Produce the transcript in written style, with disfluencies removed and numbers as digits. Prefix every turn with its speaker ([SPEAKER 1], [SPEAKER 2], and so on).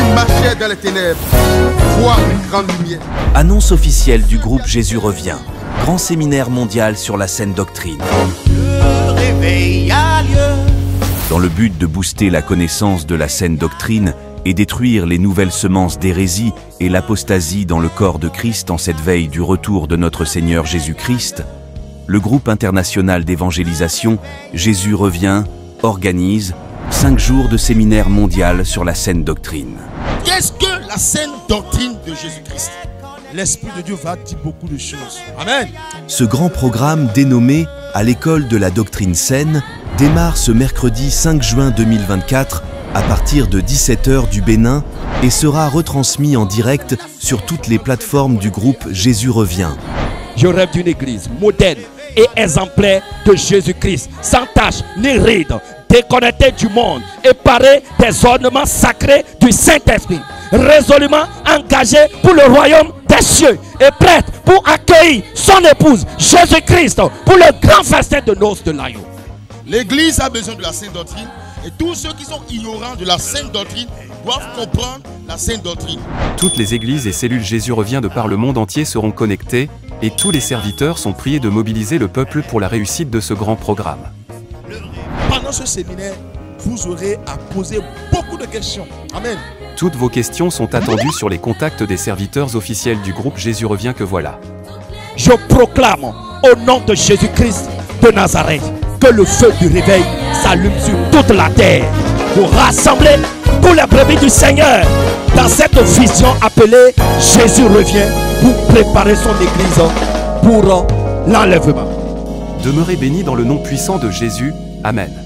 [SPEAKER 1] marchaient dans les ténèbres voient une grande lumière.
[SPEAKER 2] Annonce officielle du groupe Jésus revient. Grand séminaire mondial sur la saine doctrine.
[SPEAKER 3] Le réveil a lieu.
[SPEAKER 2] Dans le but de booster la connaissance de la saine doctrine et détruire les nouvelles semences d'hérésie et l'apostasie dans le corps de Christ en cette veille du retour de notre Seigneur Jésus-Christ, le groupe international d'évangélisation Jésus revient organise 5 jours de séminaire mondial sur la saine doctrine.
[SPEAKER 1] Qu'est-ce que la saine doctrine de Jésus-Christ? L'Esprit de Dieu va dire beaucoup de choses. Amen.
[SPEAKER 2] Ce grand programme dénommé « À l'école de la doctrine saine » démarre ce mercredi 5 juin 2024 à partir de 17 h du Bénin et sera retransmis en direct sur toutes les plateformes du groupe Jésus revient.
[SPEAKER 4] Je rêve d'une église moderne et exemplaire de Jésus-Christ, sans tache ni ride, déconnectée du monde et parée des ornements sacrés du Saint-Esprit, résolument engagée pour le royaume des cieux et prête pour accueillir son épouse Jésus-Christ pour le grand festin de noces de l'agneau.
[SPEAKER 1] L'église a besoin de la saine doctrine et tous ceux qui sont ignorants de la saine doctrine doivent comprendre la saine doctrine.
[SPEAKER 5] Toutes les églises et cellules Jésus revient de par le monde entier seront connectées et tous les serviteurs sont priés de mobiliser le peuple pour la réussite de ce grand programme.
[SPEAKER 1] Pendant ce séminaire, vous aurez à poser beaucoup de questions. Amen.
[SPEAKER 5] Toutes vos questions sont attendues sur les contacts des serviteurs officiels du groupe Jésus revient que voilà.
[SPEAKER 4] Je proclame au nom de Jésus-Christ de Nazareth que le feu du réveil s'allume sur toute la terre pour rassembler tous les brebis du Seigneur dans cette vision appelée Jésus revient pour préparer son église pour l'enlèvement.
[SPEAKER 5] Demeurez bénis dans le nom puissant de Jésus. Amen.